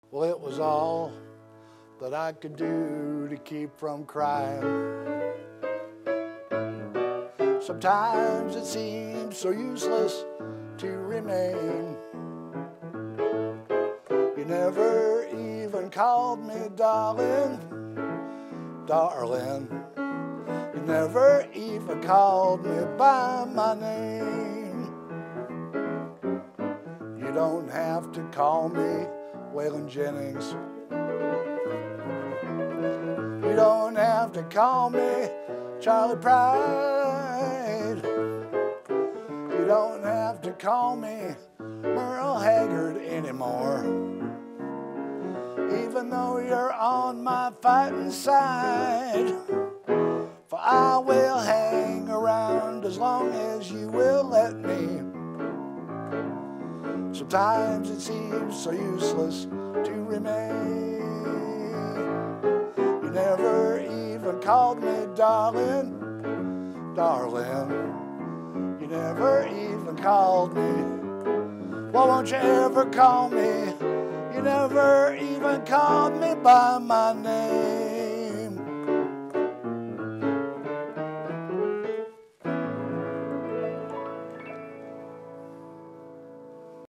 Well, it was all that I could do to keep from crying. Sometimes it seems so useless to remain. You never even called me darling, darling. You never even called me by my name. You don't have to call me Waylon Jennings. You don't have to call me Charlie Pride. You don't have to call me Merle Haggard anymore. Even though you're on my fighting side, for I will hang around as long as you will let me. Sometimes it seems so useless to remain. You never even called me darling, darling. You never even called me. Why won't you ever call me? You never even called me by my name.